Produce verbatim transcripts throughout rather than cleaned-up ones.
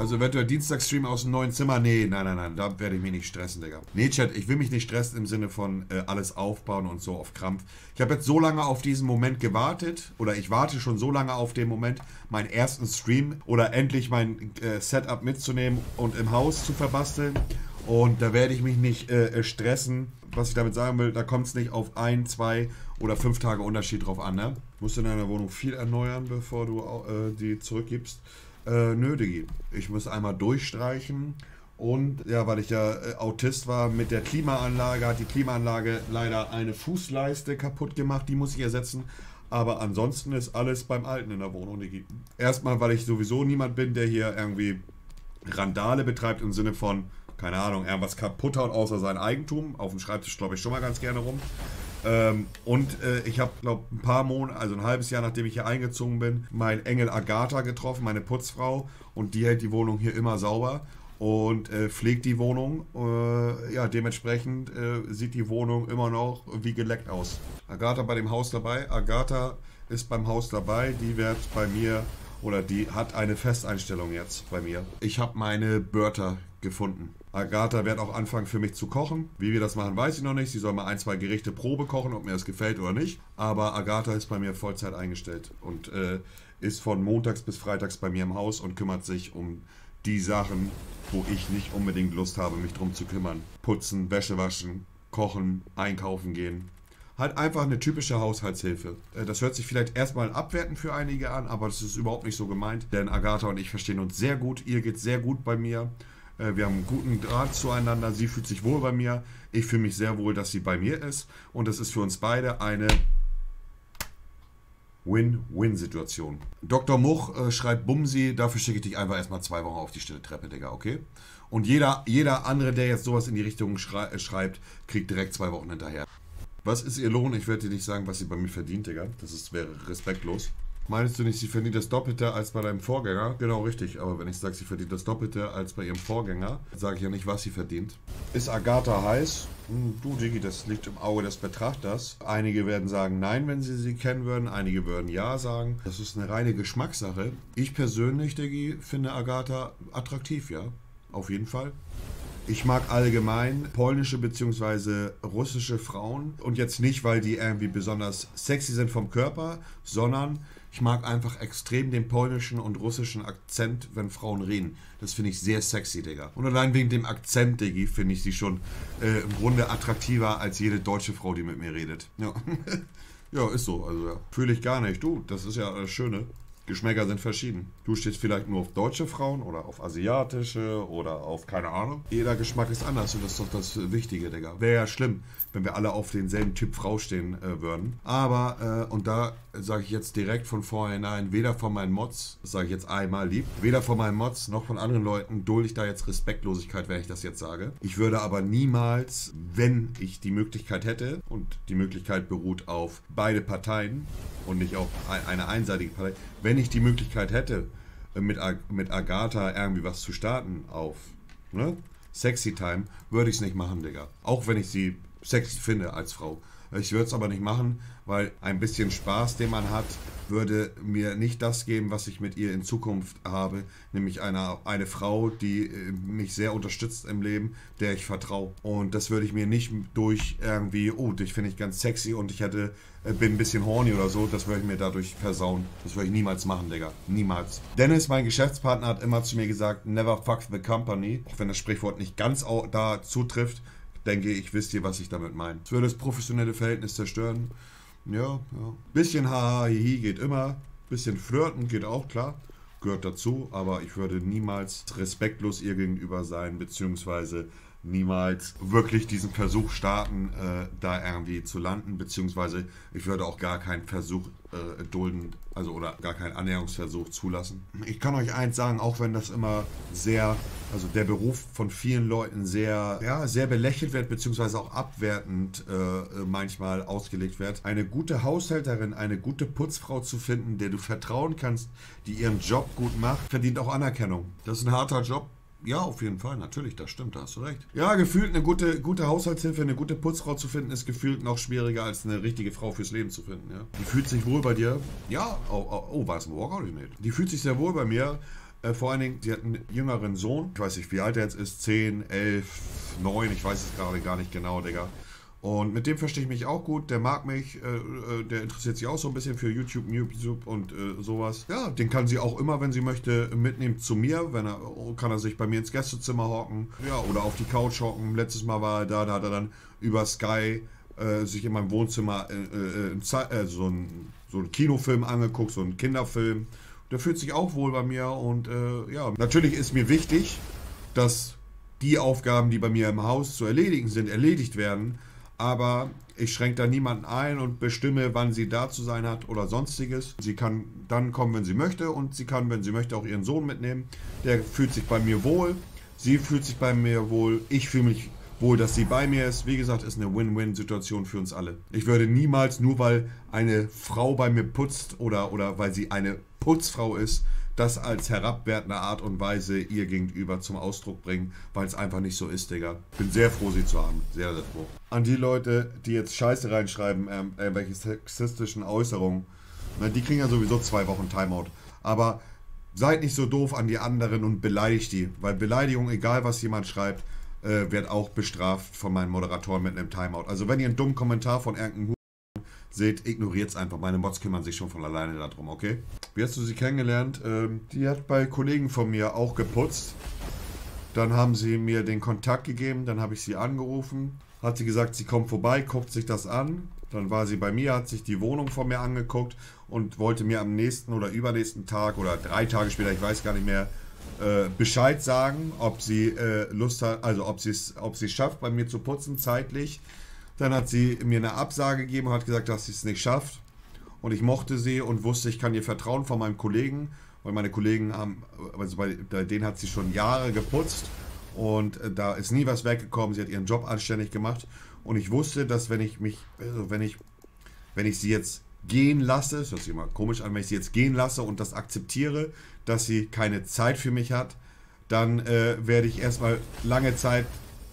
Also eventuell Dienstagsstream aus dem neuen Zimmer. Nee, nein, nein, nein, da werde ich mich nicht stressen, Digga. Nee, Chat, ich will mich nicht stressen im Sinne von äh, alles aufbauen und so auf Krampf. Ich habe jetzt so lange auf diesen Moment gewartet, oder ich warte schon so lange auf den Moment, meinen ersten Stream oder endlich mein äh, Setup mitzunehmen und im Haus zu verbasteln. Und da werde ich mich nicht äh, stressen. Was ich damit sagen will, da kommt es nicht auf ein, zwei oder fünf Tage Unterschied drauf an, ne? Musst du in deiner Wohnung viel erneuern, bevor du äh, die zurückgibst? Äh, nö, Digi. Ich muss einmal durchstreichen. Und ja, weil ich ja äh, Autist war, mit der Klimaanlage hat die Klimaanlage leider eine Fußleiste kaputt gemacht. Die muss ich ersetzen. Aber ansonsten ist alles beim Alten in der Wohnung, Digi. Erstmal, weil ich sowieso niemand bin, der hier irgendwie Randale betreibt im Sinne von, keine Ahnung, irgendwas kaputt haut außer sein Eigentum. Auf dem Schreibtisch glaube ich schon mal ganz gerne rum. Ähm, und äh, ich habe, glaube ein paar Monate, also ein halbes Jahr nachdem ich hier eingezogen bin, mein Engel Agatha getroffen, meine Putzfrau. Und die hält die Wohnung hier immer sauber und äh, pflegt die Wohnung. Äh, ja, dementsprechend äh, sieht die Wohnung immer noch wie geleckt aus. Agatha bei dem Haus dabei. Agatha ist beim Haus dabei. Die wird bei mir, oder die hat eine Festeinstellung jetzt bei mir. Ich habe meine Börter gefunden. Agatha wird auch anfangen für mich zu kochen. Wie wir das machen, weiß ich noch nicht. Sie soll mal ein, zwei Gerichte Probe kochen, ob mir das gefällt oder nicht. Aber Agatha ist bei mir Vollzeit eingestellt und äh, ist von montags bis freitags bei mir im Haus und kümmert sich um die Sachen, wo ich nicht unbedingt Lust habe, mich drum zu kümmern. Putzen, Wäsche waschen, kochen, einkaufen gehen. Halt einfach eine typische Haushaltshilfe. Das hört sich vielleicht erstmal abwertend für einige an, aber das ist überhaupt nicht so gemeint. Denn Agatha und ich verstehen uns sehr gut. Ihr geht sehr gut bei mir. Wir haben einen guten Draht zueinander. Sie fühlt sich wohl bei mir. Ich fühle mich sehr wohl, dass sie bei mir ist. Und das ist für uns beide eine Win-Win-Situation. Doktor Much äh, schreibt Bumsi, dafür schicke ich dich einfach erstmal zwei Wochen auf die stille Treppe, Digga, okay? Und jeder, jeder andere, der jetzt sowas in die Richtung schrei schreibt, kriegt direkt zwei Wochen hinterher. Was ist ihr Lohn? Ich werde dir nicht sagen, was sie bei mir verdient, Digga. Das ist, wäre respektlos. Meinst du nicht, sie verdient das Doppelte als bei deinem Vorgänger? Genau, richtig. Aber wenn ich sage, sie verdient das Doppelte als bei ihrem Vorgänger, sage ich ja nicht, was sie verdient. Ist Agatha heiß? Hm, du, Digi, das liegt im Auge des Betrachters. Einige werden sagen nein, wenn sie sie kennen würden. Einige würden ja sagen. Das ist eine reine Geschmackssache. Ich persönlich, Digi, finde Agatha attraktiv, ja. Auf jeden Fall. Ich mag allgemein polnische bzw. russische Frauen. Und jetzt nicht, weil die irgendwie besonders sexy sind vom Körper, sondern ich mag einfach extrem den polnischen und russischen Akzent, wenn Frauen reden. Das finde ich sehr sexy, Digga. Und allein wegen dem Akzent, Diggi, finde ich sie schon äh, im Grunde attraktiver als jede deutsche Frau, die mit mir redet. Ja, ja, ist so. Also ja. Fühle ich gar nicht. Du, das ist ja das Schöne. Geschmäcker sind verschieden. Du stehst vielleicht nur auf deutsche Frauen oder auf asiatische oder auf keine Ahnung. Jeder Geschmack ist anders und das ist doch das Wichtige, Digga. Wäre ja schlimm, wenn wir alle auf denselben Typ Frau stehen äh, würden. Aber, äh, und da sage ich jetzt direkt von vornherein, weder von meinen Mods, das sage ich jetzt einmal lieb, weder von meinen Mods noch von anderen Leuten dulde ich da jetzt Respektlosigkeit, wenn ich das jetzt sage. Ich würde aber niemals, wenn ich die Möglichkeit hätte, und die Möglichkeit beruht auf beide Parteien und nicht auf eine einseitige Partei, wenn ich die Möglichkeit hätte, mit, Ag mit Agatha irgendwie was zu starten auf, ne? Sexy Time, würde ich es nicht machen, Digga. Auch wenn ich sie sexy finde als Frau. Ich würde es aber nicht machen, weil ein bisschen Spaß, den man hat, würde mir nicht das geben, was ich mit ihr in Zukunft habe. Nämlich eine, eine Frau, die mich sehr unterstützt im Leben, der ich vertraue. Und das würde ich mir nicht durch irgendwie, oh, dich finde ich ganz sexy und ich hätte, bin ein bisschen horny oder so, das würde ich mir dadurch versauen. Das würde ich niemals machen, Digga. Niemals. Dennis, mein Geschäftspartner, hat immer zu mir gesagt, never fuck the company. Auch wenn das Sprichwort nicht ganz da zutrifft, denke ich, wisst ihr, was ich damit meine. Es würde das professionelle Verhältnis zerstören. Ja, ja. Bisschen haha, hihi geht immer. Bisschen flirten geht auch, klar. Gehört dazu. Aber ich würde niemals respektlos ihr gegenüber sein, beziehungsweise niemals wirklich diesen Versuch starten, äh, da irgendwie zu landen, beziehungsweise ich würde auch gar keinen Versuch äh, dulden, also oder gar keinen Annäherungsversuch zulassen. Ich kann euch eins sagen, auch wenn das immer sehr, also der Beruf von vielen Leuten sehr, ja, sehr belächelt wird, beziehungsweise auch abwertend äh, manchmal ausgelegt wird, eine gute Haushälterin, eine gute Putzfrau zu finden, der du vertrauen kannst, die ihren Job gut macht, verdient auch Anerkennung. Das ist ein harter Job. Ja, auf jeden Fall, natürlich, das stimmt, da hast du recht. Ja, gefühlt eine gute, gute Haushaltshilfe, eine gute Putzfrau zu finden, ist gefühlt noch schwieriger als eine richtige Frau fürs Leben zu finden, ja. Die fühlt sich wohl bei dir. Ja, oh, oh, oh war es ein Walkout? Nee. Die fühlt sich sehr wohl bei mir. Äh, vor allen Dingen, sie hat einen jüngeren Sohn. Ich weiß nicht, wie alt er jetzt ist. zehn, elf, neun. Ich weiß es gerade gar nicht genau, Digga. Und mit dem verstehe ich mich auch gut. Der mag mich. Äh, der interessiert sich auch so ein bisschen für YouTube, YouTube und äh, sowas. Ja, den kann sie auch immer, wenn sie möchte, mitnehmen zu mir. Wenn er, kann er sich bei mir ins Gästezimmer hocken. Ja, oder auf die Couch hocken. Letztes Mal war er da, da hat er dann über Sky äh, sich in meinem Wohnzimmer äh, äh, so einen so einen Kinofilm angeguckt, so einen Kinderfilm. Der fühlt sich auch wohl bei mir und äh, ja, natürlich ist mir wichtig, dass die Aufgaben, die bei mir im Haus zu erledigen sind, erledigt werden, aber ich schränke da niemanden ein und bestimme, wann sie da zu sein hat oder sonstiges. Sie kann dann kommen, wenn sie möchte und sie kann, wenn sie möchte, auch ihren Sohn mitnehmen. Der fühlt sich bei mir wohl, sie fühlt sich bei mir wohl, ich fühle mich wohl, dass sie bei mir ist. Wie gesagt, ist eine Win-Win-Situation für uns alle. Ich würde niemals, nur weil eine Frau bei mir putzt oder, oder weil sie eine Putzfrau ist, das als herabwertende Art und Weise ihr gegenüber zum Ausdruck bringen, weil es einfach nicht so ist, Digga. Bin sehr froh, sie zu haben. Sehr, sehr froh. An die Leute, die jetzt Scheiße reinschreiben, ähm, irgendwelche sexistischen Äußerungen, na, die kriegen ja sowieso zwei Wochen Timeout. Aber seid nicht so doof an die anderen und beleidigt die, weil Beleidigung, egal was jemand schreibt, äh, wird auch bestraft von meinen Moderatoren mit einem Timeout. Also wenn ihr einen dummen Kommentar von irgendeinem seht, ignoriert es einfach. Meine Mods kümmern sich schon von alleine darum, okay? Wie hast du sie kennengelernt? Ähm, die hat bei Kollegen von mir auch geputzt. Dann haben sie mir den Kontakt gegeben, dann habe ich sie angerufen. Hat sie gesagt, sie kommt vorbei, guckt sich das an. Dann war sie bei mir, hat sich die Wohnung von mir angeguckt und wollte mir am nächsten oder übernächsten Tag oder drei Tage später, ich weiß gar nicht mehr, äh, Bescheid sagen, ob sie äh, Lust hat, also ob sie es ob sie es schafft, bei mir zu putzen, zeitlich. Dann hat sie mir eine Absage gegeben und hat gesagt, dass sie es nicht schafft. Und ich mochte sie und wusste, ich kann ihr vertrauen von meinem Kollegen, weil meine Kollegen haben, also bei, bei denen hat sie schon Jahre geputzt und äh, da ist nie was weggekommen. Sie hat ihren Job anständig gemacht und ich wusste, dass wenn ich mich, also wenn ich, wenn ich sie jetzt gehen lasse, das hört sich immer komisch an, wenn ich sie jetzt gehen lasse und das akzeptiere, dass sie keine Zeit für mich hat, dann äh, werde ich erstmal lange Zeit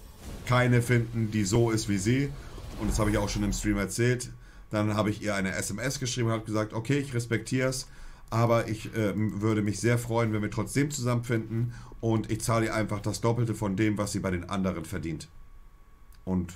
keine finden, die so ist wie sie. Und das habe ich auch schon im Stream erzählt. Dann habe ich ihr eine S M S geschrieben und habe gesagt, okay, ich respektiere es, aber ich äh, würde mich sehr freuen, wenn wir trotzdem zusammenfinden und ich zahle ihr einfach das Doppelte von dem, was sie bei den anderen verdient. Und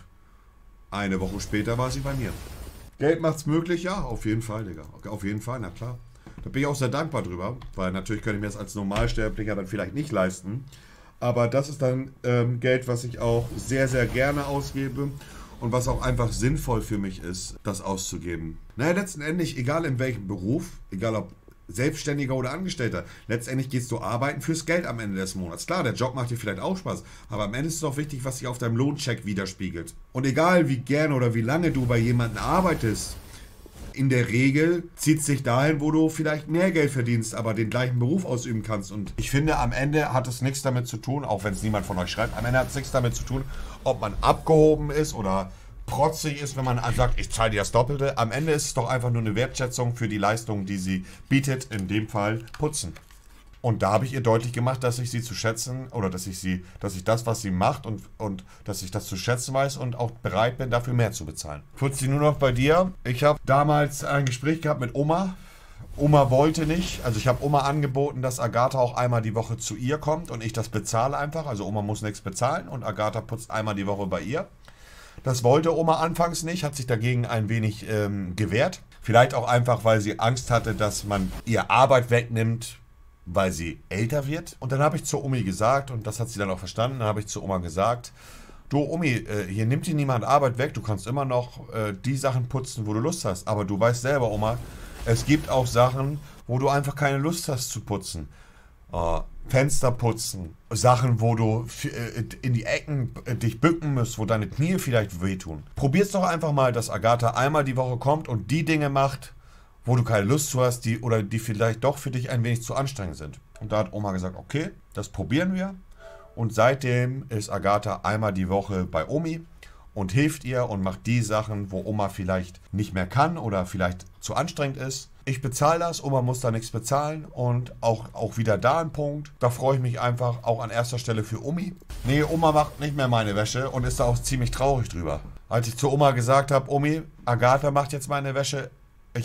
eine Woche später war sie bei mir. Geld macht's möglich? Ja, auf jeden Fall, Digga. Auf jeden Fall, na klar. Da bin ich auch sehr dankbar drüber, weil natürlich könnte ich mir das als Normalsterblicher dann vielleicht nicht leisten. Aber das ist dann ähm, Geld, was ich auch sehr, sehr gerne ausgebe. Und was auch einfach sinnvoll für mich ist, das auszugeben. Naja, letztendlich, egal in welchem Beruf, egal ob Selbstständiger oder Angestellter, letztendlich gehst du arbeiten fürs Geld am Ende des Monats. Klar, der Job macht dir vielleicht auch Spaß, aber am Ende ist es auch wichtig, was sich auf deinem Lohncheck widerspiegelt. Und egal wie gerne oder wie lange du bei jemandem arbeitest, in der Regel zieht es sich dahin, wo du vielleicht mehr Geld verdienst, aber den gleichen Beruf ausüben kannst. Und ich finde, am Ende hat es nichts damit zu tun, auch wenn es niemand von euch schreibt, am Ende hat es nichts damit zu tun, ob man abgehoben ist oder protzig ist, wenn man sagt, ich zahle dir das Doppelte. Am Ende ist es doch einfach nur eine Wertschätzung für die Leistung, die sie bietet, in dem Fall Putzen. Und da habe ich ihr deutlich gemacht, dass ich sie zu schätzen oder dass ich sie, dass ich das, was sie macht und, und dass ich das zu schätzen weiß und auch bereit bin, dafür mehr zu bezahlen. Fuzzi, nur noch bei dir. Ich habe damals ein Gespräch gehabt mit Oma. Oma wollte nicht. Also ich habe Oma angeboten, dass Agatha auch einmal die Woche zu ihr kommt und ich das bezahle einfach. Also Oma muss nichts bezahlen und Agatha putzt einmal die Woche bei ihr. Das wollte Oma anfangs nicht, hat sich dagegen ein wenig ähm, gewehrt. Vielleicht auch einfach, weil sie Angst hatte, dass man ihr Arbeit wegnimmt, weil sie älter wird. Und dann habe ich zu Omi gesagt, und das hat sie dann auch verstanden, dann habe ich zu Oma gesagt, du Omi, äh, hier nimmt dir niemand Arbeit weg, du kannst immer noch äh, die Sachen putzen, wo du Lust hast. Aber du weißt selber, Oma, es gibt auch Sachen, wo du einfach keine Lust hast zu putzen. Äh, Fenster putzen, Sachen, wo du äh, in die Ecken äh, dich bücken musst, wo deine Knie vielleicht wehtun. Probier's doch einfach mal, dass Agatha einmal die Woche kommt und die Dinge macht, wo du keine Lust zu hast, die oder die vielleicht doch für dich ein wenig zu anstrengend sind. Und da hat Oma gesagt, okay, das probieren wir. Und seitdem ist Agatha einmal die Woche bei Omi und hilft ihr und macht die Sachen, wo Oma vielleicht nicht mehr kann oder vielleicht zu anstrengend ist. Ich bezahle das, Oma muss da nichts bezahlen und auch, auch wieder da ein Punkt. Da freue ich mich einfach auch an erster Stelle für Omi. Nee, Oma macht nicht mehr meine Wäsche und ist da auch ziemlich traurig drüber. Als ich zu Oma gesagt habe, Omi, Agatha macht jetzt meine Wäsche, ich habe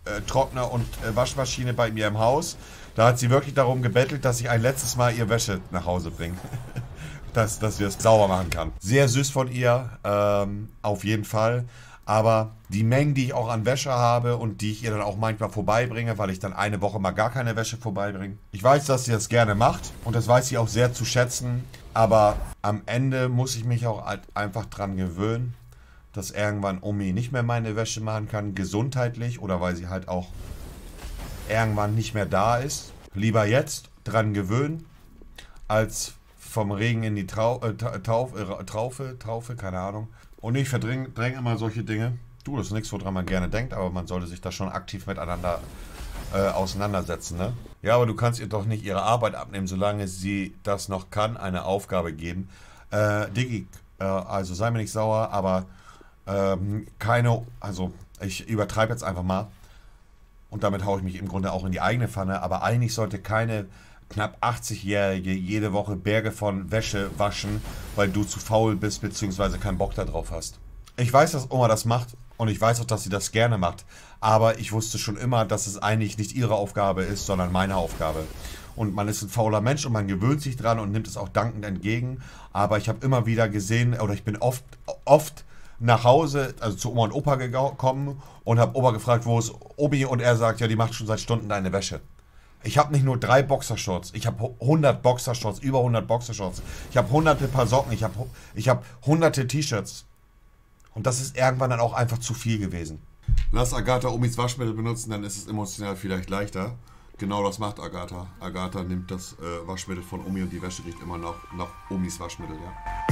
äh, Trockner und äh, Waschmaschine bei mir im Haus. Da hat sie wirklich darum gebettelt, dass ich ein letztes Mal ihr Wäsche nach Hause bringe. dass, dass wir es sauber machen kann. Sehr süß von ihr, ähm, auf jeden Fall. Aber die Mengen, die ich auch an Wäsche habe und die ich ihr dann auch manchmal vorbeibringe, weil ich dann eine Woche mal gar keine Wäsche vorbeibringe. Ich weiß, dass sie das gerne macht und das weiß sie auch sehr zu schätzen. Aber am Ende muss ich mich auch halt einfach dran gewöhnen, dass irgendwann Omi nicht mehr meine Wäsche machen kann, gesundheitlich oder weil sie halt auch irgendwann nicht mehr da ist. Lieber jetzt dran gewöhnen, als vom Regen in die Trau äh, Tauf äh, Traufe, Traufe, keine Ahnung. Und ich verdränge immer solche Dinge. Du, das ist nichts, woran man gerne denkt, aber man sollte sich da schon aktiv miteinander äh, auseinandersetzen, ne? Ja, aber du kannst ihr doch nicht ihre Arbeit abnehmen, solange sie das noch kann, eine Aufgabe geben. Äh, Diggi, äh, also sei mir nicht sauer, aber ähm, keine, also ich übertreibe jetzt einfach mal und damit haue ich mich im Grunde auch in die eigene Pfanne, aber eigentlich sollte keine knapp achtzig-Jährige jede Woche Berge von Wäsche waschen, weil du zu faul bist bzw. keinen Bock darauf hast. Ich weiß, dass Oma das macht und ich weiß auch, dass sie das gerne macht, aber ich wusste schon immer, dass es eigentlich nicht ihre Aufgabe ist, sondern meine Aufgabe. Und man ist ein fauler Mensch und man gewöhnt sich dran und nimmt es auch dankend entgegen, aber ich habe immer wieder gesehen, oder ich bin oft, oft nach Hause, also zu Oma und Opa gekommen und habe Opa gefragt, wo ist Obi, und er sagt, ja, die macht schon seit Stunden deine Wäsche. Ich habe nicht nur drei Boxershorts, ich habe hundert Boxershorts, über hundert Boxershorts. Ich habe hunderte Paar Socken, ich habe ich hab hunderte T-Shirts. Und das ist irgendwann dann auch einfach zu viel gewesen. Lass Agatha Omis Waschmittel benutzen, dann ist es emotional vielleicht leichter. Genau das macht Agatha. Agatha nimmt das äh, Waschmittel von Omi und die Wäsche riecht immer noch nach Omis Waschmittel, ja.